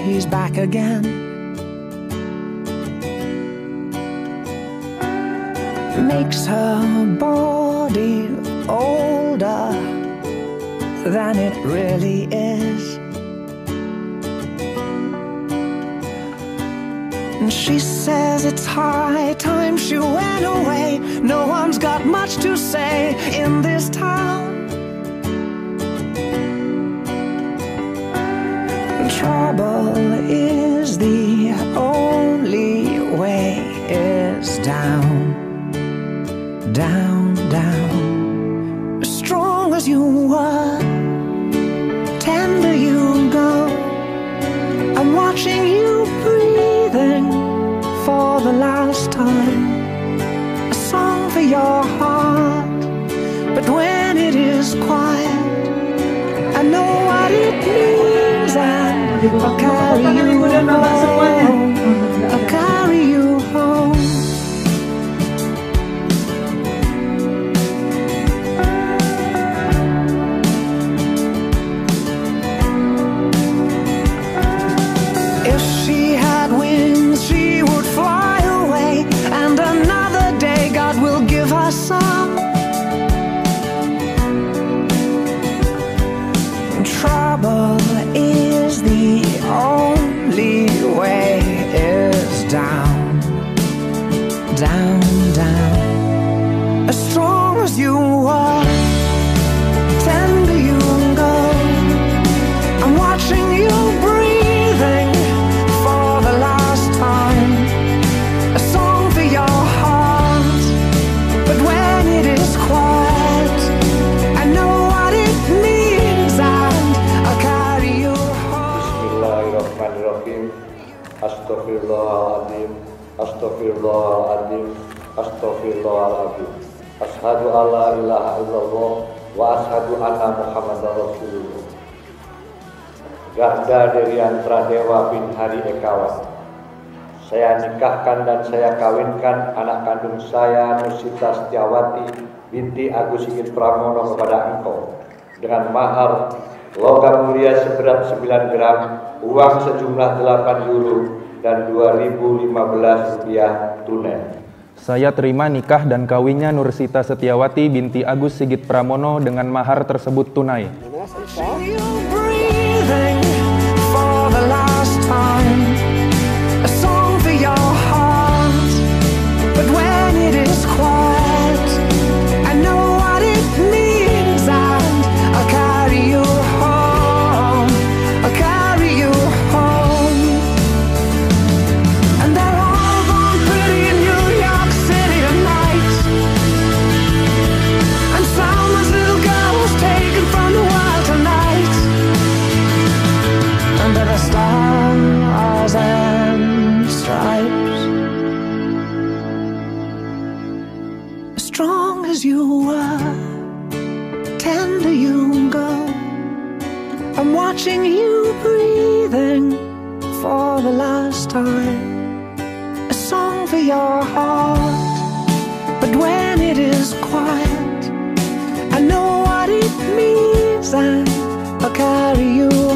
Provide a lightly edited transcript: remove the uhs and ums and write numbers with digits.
he's back again. Makes her body older than it really is. And she says it's high time she went away. No one's got much to say in this town. Trouble is the only way is down, down, down. As strong as you were, tender you go. I'm watching you breathing for the last time. A song for your heart, but when it is quiet, I know what it means, and I'll carry you home. I'll carry you home. If she had wings, she would fly away, and another day God will give her some. Trouble is the only way is down, down, down. As strong as you are, tender you go. I'm watching you breathing for the last time. A song for your heart, but when it is quiet, I know what it means, and I'll carry you home. Bismillahirrahmanirrahim. Astaghfirullahaladzim. Astaghfirullahaladzim. Astaghfirullahaladzim. Ashhadu an la ilaha illallah wa ashhadu anna Muhammadar Rasulullah. Garda Derian Pradewa bin Hari Ekawan. Saya nikahkan dan saya kawinkan anak kandung saya, Nursita Setiawati binti Agus Sigit Pramono, kepada engkau dengan mahar logam mulia seberat 9 gram, uang sejumlah 8 euro dan 2015 rupiah tunai. Saya terima nikah dan kawinnya Nursita Setiawati binti Agus Sigit Pramono dengan mahar tersebut tunai. Strong as you are, tender you go. I'm watching you breathing for the last time. A song for your heart, but when it is quiet, I know what it means, and I'll carry you